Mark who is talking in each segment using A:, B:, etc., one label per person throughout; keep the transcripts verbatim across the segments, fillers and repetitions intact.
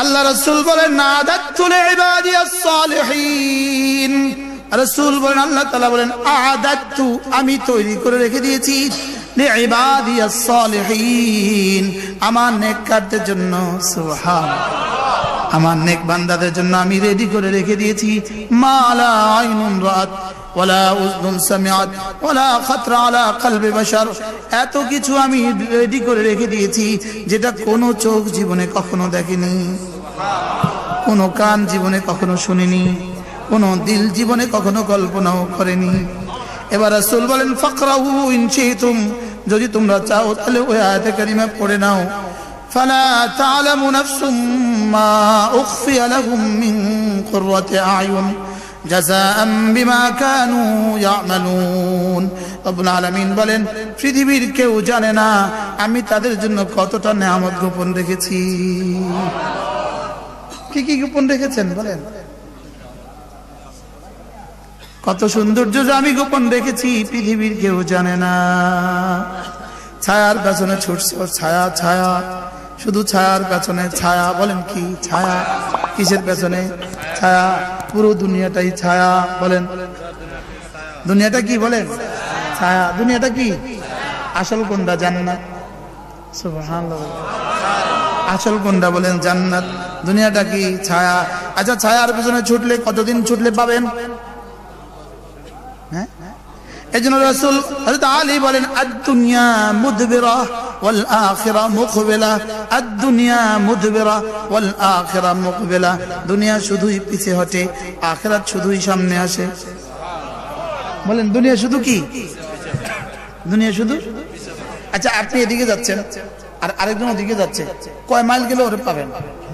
A: আল্লাহ রাসূল বলেন আদাতু লিইবাদিয়াস সালিহিন, রাসূল বলেন আল্লাহ তাআলা বলেন আদাতু আমি তৈরি করে রেখে দিয়েছি লিইবাদিয়াস সালিহিন আমার নেককারদের জন্য। সুবহানাল্লাহ, আমার নেক বান্দাদের জন্য আমি রেডি করে রেখে দিয়েছি মা লা আইনুন রাত ওয়ালা উযনুন সামিআত ওয়ালা খাতরা আলা কলবি বাশার, এত কিছু আমি রেডি করে রেখে দিয়েছি যেটা কোনো চোখ জীবনে কখনো দেখেনি, কোনো কান জীবনে কখনো শুনেনি, কোনো দিল জীবনে কখনো কল্পনাও করেনি। এবার রাসূল বলেন ফাকরাহু ইন শিতুম, যদি তোমরা চাও তাহলে ওই আয়াতে কারিমা পড়ে নাও। ফালা তা'লামু নাফসুম মা উখফিয়া লাহুম মিন কুররাতি আ'য়ুন জাযাআম বিমা কানু ইয়া'মালুন। রব্বুল আলামিন বলেন পৃথিবীর কেউ জানে না আমি তাদের জন্য কতটা নেয়ামত গোপন রেখেছি। কি কি গোপন রেখেছেন বলেন? কত সৌন্দর্য যে আমি গোপন রেখেছি পৃথিবীর কেউ জানে না। ছায়ার পেছনে ছুটছে, ছায়া ছায়া, শুধু ছায়ার পেছনে ছায়া। বলেন কি ছায়া? কিসের পেছনে ছায়া? পুরো দুনিয়াটাই ছায়া। বলেন দুনিয়াটা কি? বলেন ছায়া। দুনিয়াটা কি? আসল কোনটা? জান্নাত। সুবহানাল্লাহ, আসল কোনটা? বলেন জান্নাত। দুনিয়াটা কি? ছায়া। আচ্ছা ছায়ার পেছনে ছুটলে কতদিন ছুটলে পাবেন? হ্যাঁ, এজন্য রাসূল হযরত আলী বলেন আদ-দুনিয়া মুদবিরা ওয়াল আখিরা মুকবিলা, আদ-দুনিয়া মুদবিরা ওয়াল আখিরা মুকবিলা। দুনিয়া শুধুই পিছে হটে, আখিরাত শুধুই সামনে আসে। বলেন দুনিয়া শুধু কি? দুনিয়া শুধু। আচ্ছা আপনি এদিকে যাচ্ছেন আর আরেকজন ওদিকে যাচ্ছে, কয় মাইল গেলে ওরে পাবেন?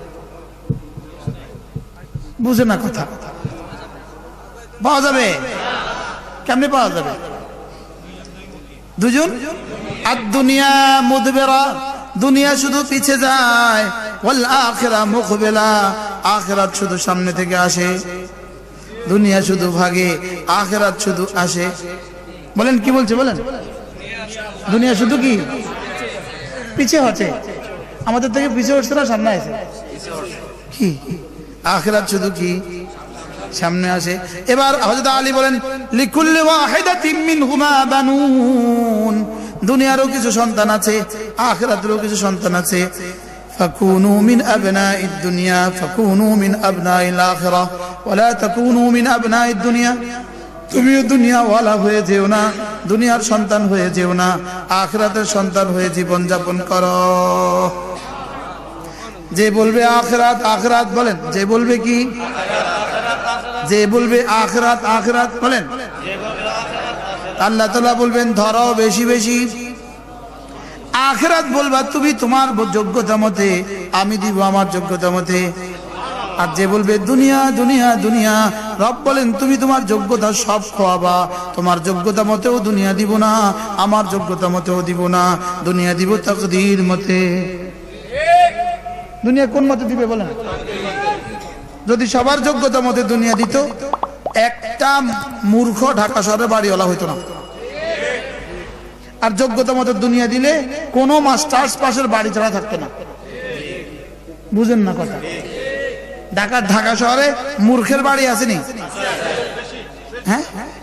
A: বুঝে না কথা? পাওয়া যাবে? কেমনে পাওয়া যাবে? দুজন। আর দুনিয়া মুদবিরা, দুনিয়া শুধু পিছে যায়, ওয়াল আখিরা মুকবিলা, আখিরাত শুধু সামনে থেকে আসে। দুনিয়া শুধু ভাগে, আখিরাত শুধু আসে। বলেন কি বলছে? বলেন দুনিয়া শুধু কি? পিছে হচ্ছে। আমাদের থেকে পিছে হচ্ছে না সামনে আসে? কি আখিরাত শুধু কি? সামনে আসে। এবার হযরত আলী বলেন লিকুল্লি ওয়াহিদাতিন মিনহুমা বানুন, দুনিয়ারও কিছু সন্তান আছে, আখিরাতেরও কিছু সন্তান আছে। ফাকুনু মিন আবনাইদ দুনিয়া ফাকুনু মিন আবনাইল আখিরা ওয়ালা তাকুনু মিন আবনাইদ দুনিয়া, তুমিও দুনিয়া ওয়ালা হয়ে যেও না, দুনিয়ার সন্তান হয়ে যেও না, আখিরাতের সন্তান হয়ে জীবন যাপন করো। যে বলবে আখিরাত আখিরাত, বলেন যে বলবে কি? যে বলবে আখিরাত আখিরাত, বলেন আল্লাহ তাআলা বলবেন ধরাও বেশি বেশি। আখিরাত বলবা তুমি তোমার যোগ্যতা মতে, আমি দিব আমার যোগ্যতা মতে। আর যে বলবে দুনিয়া দুনিয়া দুনিয়া, রব বলেন তুমি তোমার যোগ্যতা সব খোয়াবা, তোমার যোগ্যতা মতেও দুনিয়া দিব না, আমার যোগ্যতা মতেও দিব না, দুনিয়া দিব তাকদীর মতে। দুনিয়া কোন মতে দিবে বলেন? যদি সবার যোগ্যতা মতে দুনিয়া দিত, একটা মূর্খ ঢাকা শহরে বাড়িওয়ালা হইতো না। আর যোগ্যতা মতে দুনিয়া দিলে কোনো মাস্টার্স পাশের বাড়ি ছাড়া থাকতো না। বুঝেন না কথা? ঢাকা ঢাকা শহরে মূর্খের বাড়ি আসেনি? হ্যাঁ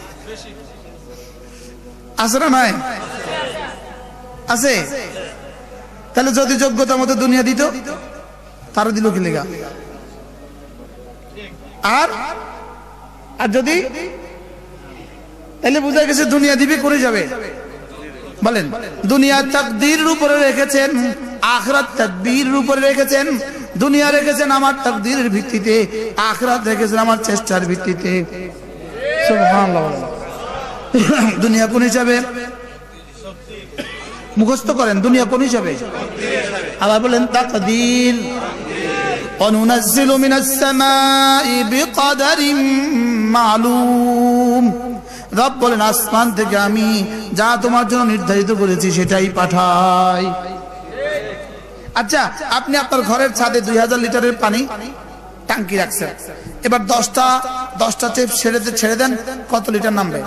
A: আছে না? নাই আছে। তাহলে যদি যোগ্যতা মতো দুনিয়া দিত, তারা দিল কি লেগা? আর আর যদি তাহলে বোঝা গেছে দুনিয়া দিবে করে যাবে। বলেন দুনিয়া তাকদীরের উপরে রেখেছেন, আখিরাত তাদবীরের উপরে রেখেছেন। দুনিয়া রেখেছেন আমার তাকদীরের ভিত্তিতে, আখিরাত রেখেছেন আমার চেষ্টার ভিত্তিতে। সুবহানাল্লাহ। দুনিয়া কোন হিসাবে? মুখস্থ করেন দুনিয়া কোন হিসাবে? আবার বলেন তাকদীর। অনুনাজ্জিলু মিনাস সামাই বিকদারিন মালুম, রব বলেন আসমান থেকে আমি যা তোমার জন্য নির্ধারিত করেছি সেটাই পাঠাই। আচ্ছা আপনি আপনার ঘরের ছাদে দুই হাজার লিটারের পানি টাঙ্কি রাখছেন, এবার দশটা দশটা টেপ ছেড়ে ছেড়ে দেন, কত লিটার নামবে?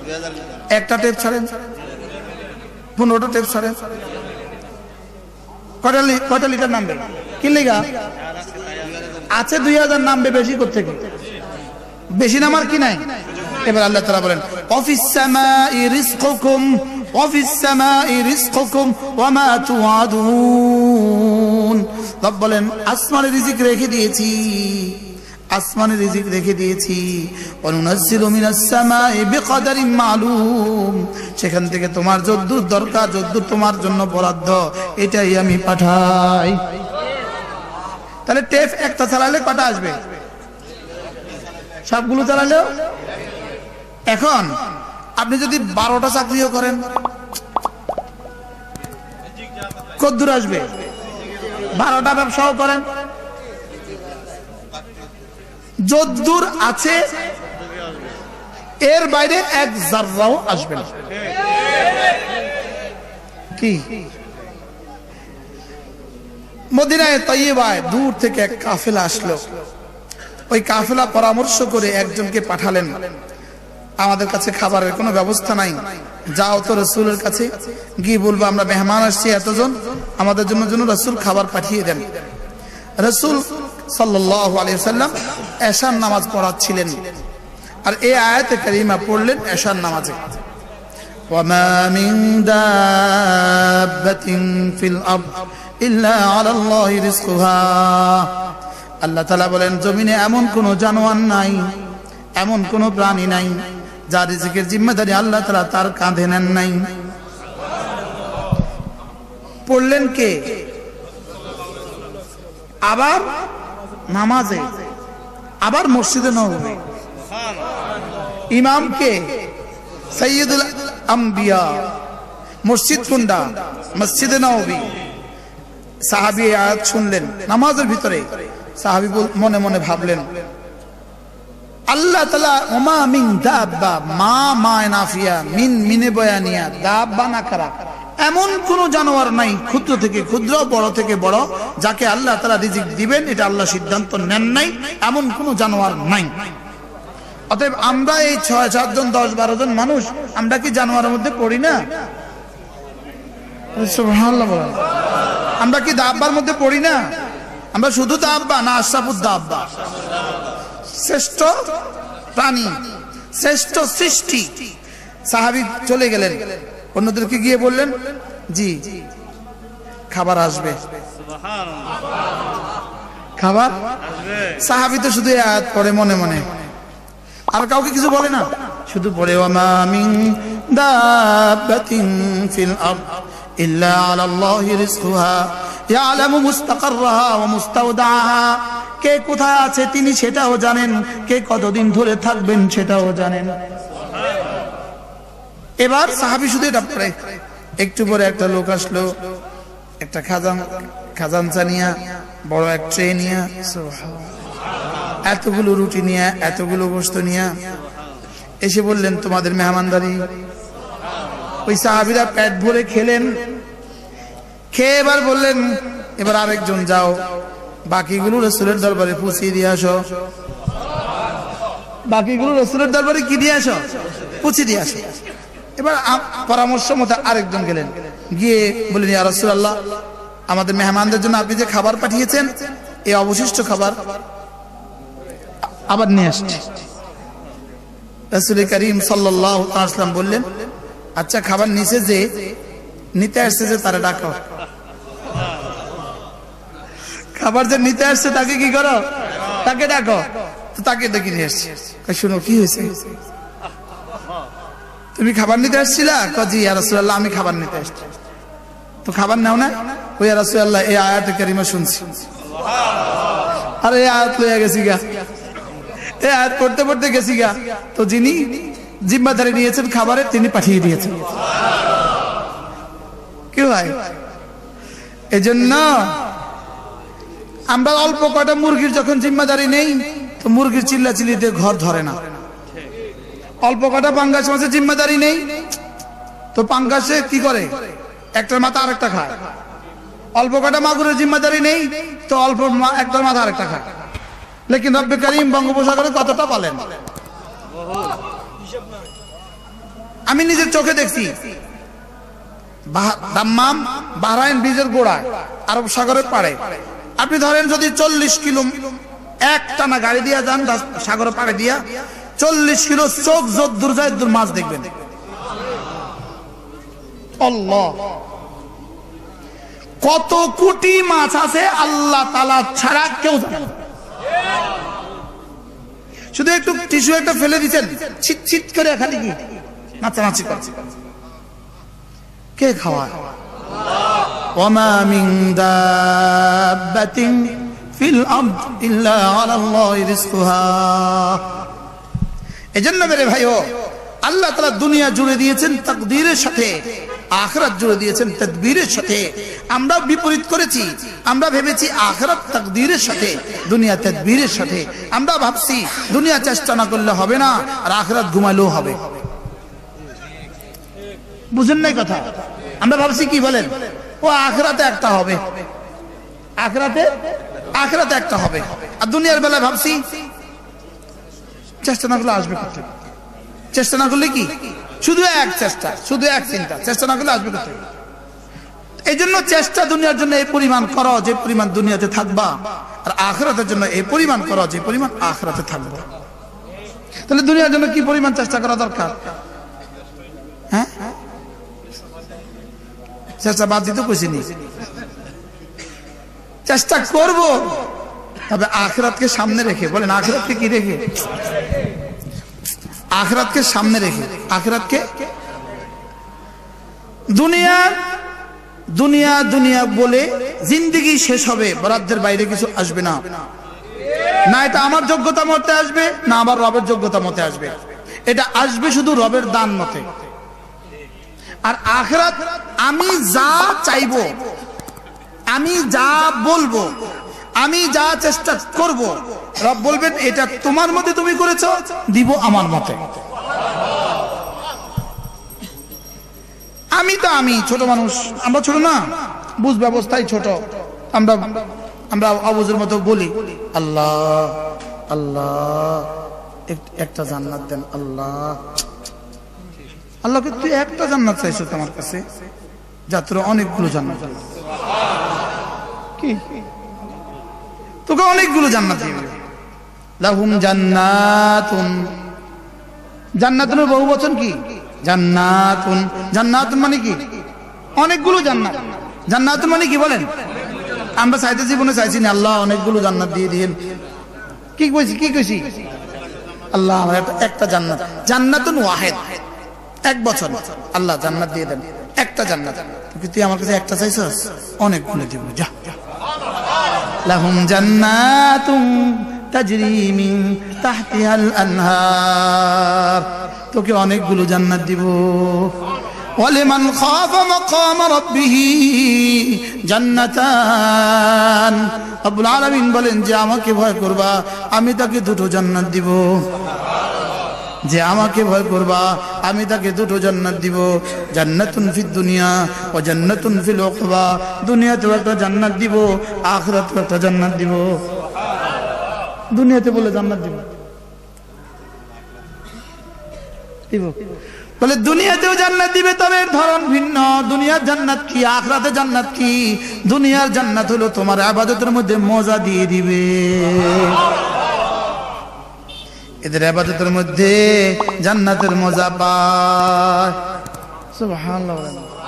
A: একটা টেপ ছাড়েন, পনেরোটা টেপ ছাড়েন, কয়টা কয়টা লিটার নামবে কি লেগা আছে দুই হাজার নামবে বেশি করতে বেশি নামার কি নাই এবার আল্লাহ তাআলা বলেন অফিস সামাই রিজকুকুম অফিস সামাই রিজকুকুম ওয়া মা তুআদুন রব বলেন আসমানে রিজিক রেখে দিয়েছি আসমানে রিজিক রেখে দিয়েছি অনুনাজ্জিলু মিনাস সামাই বিকদারিন মালুম সেখান থেকে তোমার যদ্দূর দরকার যদ্দূর তোমার জন্য বরাদ্দ এটাই আমি পাঠাই তাহলে টেপ একটা চালালে কটা আসবে সবগুলো চালালেও এখন আপনি যদি বারোটা চাকরিও করেন কতদূর আসবে বারোটা ব্যবসাও করেন যদ্দূর আছে এর বাইরে এক জাররাও আসবে না কি মদিনায়ে তাইয়্যিবায় দূর থেকে এক কাফেলা আসলো ওই কাফেলা পরামর্শ করে একজনকে পাঠালেন আমাদের কাছে খাবারের কোনো ব্যবস্থা নাই যাও তো রাসূলের কাছে গিয়ে বলবো আমরা মেহমান আসছি এতজন আমাদের জন্য জন্য রাসূল খাবার পাঠিয়ে দেন রাসূল সাল্লাল্লাহু আলাইহি ওয়াসাল্লাম এশার নামাজ পড়াচ্ছিলেন আর এই আয়াতে কারিমা পড়লেন এশার নামাজে ওয়ামা মিন দাব্বাতিন ফিল আরদ ইল্লা আলাল্লাহি রিজকুহা আল্লাহ তাআলা বলেন জমিনে এমন কোন জানোয়ার নাই এমন কোন প্রাণী নাই যার রিজিকের জিম্মাদারি আল্লাহ তাআলা তার কাঁধে নেন নাই পড়লেন কে আবার নামাজে আবার মসজিদে নববী ইমাম কে সাইয়্যিদুল আম্বিয়া মসজিদ কোনটা মসজিদে নববী সাহাবী আয়াত শুনলেন নামাজের ভিতরে সাহাবী মনে মনে ভাবলেন আল্লাহ তাআলা ওমা মিন দাব্বা মা মা নাফিয়া মিন মিনে বয়ানিয়া দাব্বা নাকরা এমন কোন জানোয়ার নাই ক্ষুদ্র থেকে ক্ষুদ্র বড় থেকে বড় যাকে আল্লাহ তাআলা রিজিক দিবেন এটা আল্লাহ সিদ্ধান্ত নেন নাই এমন কোন জানোয়ার নাই অতএব আমরা এই ছয় সাত জন দশ বারো জন মানুষ আমরা কি জানোয়ারের মধ্যে পড়ি না সুবহানাল্লাহ বলেন আমরা কি দাব্বার মধ্যে পড়ি না আমরা শুধু দাব্বা না আশরাফুদ দাব্বা শ্রেষ্ঠ প্রাণী শ্রেষ্ঠ সৃষ্টি সাহাবী চলে গেলেন অন্যদেরকে গিয়ে বললেন জি খাবার আসবে খাবার আসবে সাহাবী তো শুধু আয়াত পড়ে মনে মনে আর কাউকে কিছু বলে না শুধু পড়ে ওয়ামা মিন দাব্বাতিন ফিল আরদ ইল্লা আলাল্লাহি রিজকুহা ইয়ালামু মুস্তাকাররাহা ওয়া মুস্তাওদাআহা কে কোথায় আছে তিনি সেটাও জানেন কে কতদিন ধরে থাকবেন সেটাও জানেন এবার সাহাবী শুধু এটা পড়ে একটু পরে একটা লোক আসলো একটা খাজান খাজানচা নিয়া বড় এক ট্রে নিয়া সুবহানাল্লাহ এতগুলো রুটি নিয়া এতগুলো গোশত নিয়া এসে বললেন তোমাদের মেহমানদারি ওই সাহাবীরা পেট ভরে খেলেন খেয়ে এবার বললেন এবার আরেকজন যাও বাকিগুলো রাসূলের দরবারে পৌঁছে দিয়ে আসো বাকিগুলো রাসূলের দরবারে কি দিয়ে আসো পৌঁছে দিয়ে আসো এবার পরামর্শ মতো আরেকজন গেলেন গিয়ে বললেন ইয়া রাসূলুল্লাহ আমাদের মেহমানদের জন্য আপনি যে খাবার পাঠিয়েছেন এই অবশিষ্ট খাবার আবার নিয়ে আসছে রাসূল করিম সাল্লাল্লাহু আলাইহি ওয়াসাল্লাম বললেন আচ্ছা খাবার নিচে যে নিতে আসছে যে তারা ডাকো খাবার যে নিতে আসছে তাকে কি করো তাকে ডাকো তো তাকে ডেকে নিয়ে আসছে শুনো কি হয়েছে তুমি খাবার নিতে আসছিলা জি ইয়া রাসূলুল্লাহ আমি খাবার নিতে আসছি তো খাবার নাও না ও ইয়া রাসূলুল্লাহ এই আয়াতে কারিমা শুনছি সুবহানাল্লাহ আরে এই আয়াত লইয়া গেছি গা এই আয়াত পড়তে পড়তে গেছি গা তো যিনি জিম্মাদারি নিয়েছেন খাবারের তিনি পাঠিয়ে দিয়েছেন কি হয় এজন্য আমরা অল্প কটা মুরগির যখন জিম্মাদারি নেই তো মুরগির চিল্লাচিল্লিতে ঘর ধরে না অল্প কটা পাঙ্গাস মাছের জিম্মাদারি নেই তো পাঙ্গাসে কি করে একটার মাথা আরেকটা খায় অল্প কটা মাগুরের জিম্মাদারি নেই তো অল্প একটার মাথা আরেকটা খায় লেকিন রব্বে কারীম বঙ্গোপসাগরে কতটা পালেন আমি নিজের চোখে দেখছি দাম্মাম বাহরাইন ব্রিজের গোড়ায় আরব সাগরের পাড়ে আপনি ধরেন যদি চল্লিশ কিলো এক টানা গাড়ি দিয়ে যান সাগরের পাড়ে দিয়া চল্লিশ কিলো চোখ যদ্দূর যায় দূর মাছ দেখবেন। আল্লাহ, কত কোটি মাছ আছে আল্লাহ তাআলা ছাড়া কেউ জানে না। শুধু একটু টিস্যু একটা ফেলে দিচ্ছেন, ছিট ছিট করে খালি কি নাচানাচি করছে, কে খাওয়ায়? ওয়ামা মিন দাব্বাতিন ফিল আরদ ইল্লা আলাল্লাহি রিজকুহা। এজন্য মেরে ভাইও, আল্লাহ তাআলা দুনিয়া জুড়ে দিয়েছেন তাকদীরের সাথে, আখিরাত জুড়ে দিয়েছেন তাদবীরের সাথে। আমরা বিপরীত করেছি, আমরা ভেবেছি আখিরাত তাকদীরের সাথে, দুনিয়া তাদবীরের সাথে। আমরা ভাবছি দুনিয়া চেষ্টা না করলে হবে না, আর আখিরাত ঘুমাইলেও হবে। বুঝেন নাই কথা? আমরা ভাবছি কি বলেন, ও আখিরাতে একটা হবে, আখিরাতে আখিরাতে একটা হবে, আর দুনিয়ার বেলায় ভাবছি চেষ্টা না করলে আসবে কোথা? চেষ্টা না করলে কি, শুধু এক চেষ্টা, শুধু এক চিন্তা, চেষ্টা না করলে আসবে কোথা? এই জন্য চেষ্টা দুনিয়ার জন্য এই পরিমাণ করো যে পরিমাণ দুনিয়াতে থাকবা, আর আখিরাতের জন্য এই পরিমাণ করো যে পরিমাণ আখিরাতে থাকবা। তাহলে দুনিয়ার জন্য কি পরিমাণ চেষ্টা করা দরকার? হ্যাঁ, চেষ্টা বাদ দিতে কইছিনি, চেষ্টা করব, তবে আখিরাতকে সামনে রেখে। বলেন আখিরাতকে কি রেখে? আখিরাতকে সামনে রেখে। আখিরাতকে, দুনিয়া দুনিয়া দুনিয়া বলে জিন্দেগি শেষ হবে, বরাদ্দের বাইরে কিছু আসবে না। না এটা আমার যোগ্যতা মতে আসবে, না আমার রবের যোগ্যতা মতে আসবে, এটা আসবে শুধু রবের দান মতে। আর আখিরাত আমি যা চাইবো, আমি যা বলবো, আমি যা চেষ্টা করব, রব বলবেন এটা তোমার মতে তুমি করেছো, দিব আমার মতে। আমি তো আমি ছোট মানুষ, আমরা ছোট না, বুঝ ব্যবস্থায় ছোট, আমরা আমরা অবুঝের মতো বলি আল্লাহ আল্লাহ একটা জান্নাত দেন আল্লাহ। আল্লাহকে তুই একটা জান্নাত চাইছো তোমার কাছে, যা তোর অনেকগুলো জান্নাত, কি তোকে অনেকগুলো জান্নাত দিবে। লাহুম জান্নাতুন, জান্নাতুনের বহু বচন কি? জান্নাতুন। জান্নাতুন মানে কি? অনেকগুলো জান্নাত। জান্নাতুন মানে কি বলেন? আমরা চাইতে জীবনে চাইছি না আল্লাহ অনেকগুলো জান্নাত দিয়ে দিয়েন। কি কইছি কি কইছি? আল্লাহ আমার একটা জান্নাত, জান্নাতুন ওয়াহিদ, এক বছর আল্লাহ জান্নাত দিয়ে দেন, একটা জান্নাত। তুই আমার কাছে একটা চাইছস, অনেকগুলো দিব, যা। লাহুম জান্নাতুন তাজরি মিন তাহতিহাল আনহার, তোকে অনেকগুলো জান্নাত দিব। ওয়ালিমান খাফা মাকাম রাব্বিহি জান্নাতান, রব্বুল আলামিন বলেন যে আমাকে ভয় করবা আমি তাকে দুটো জান্নাত দিব। যে আমাকে ভয় করবা আমি তাকে দুটো জান্নাত দিব। জান্নাতুন ফিদ দুনিয়া ওয়া জান্নাতুন ফিল উকবা, দুনিয়াতেও একটা জান্নাত দিব, আখিরাতেও একটা জান্নাত দিব। দুনিয়াতে বলে জান্নাত দিব দিব বলে দুনিয়াতেও জান্নাত দিবে, তবে এর ধরন ভিন্ন। দুনিয়ার জান্নাত কি, আখিরাতের জান্নাত কি? দুনিয়ার জান্নাত হলো তোমার ইবাদতের মধ্যে মজা দিয়ে দিবে, এদের ইবাদতের মধ্যে জান্নাতের মজা পায়। সুবহানাল্লাহ।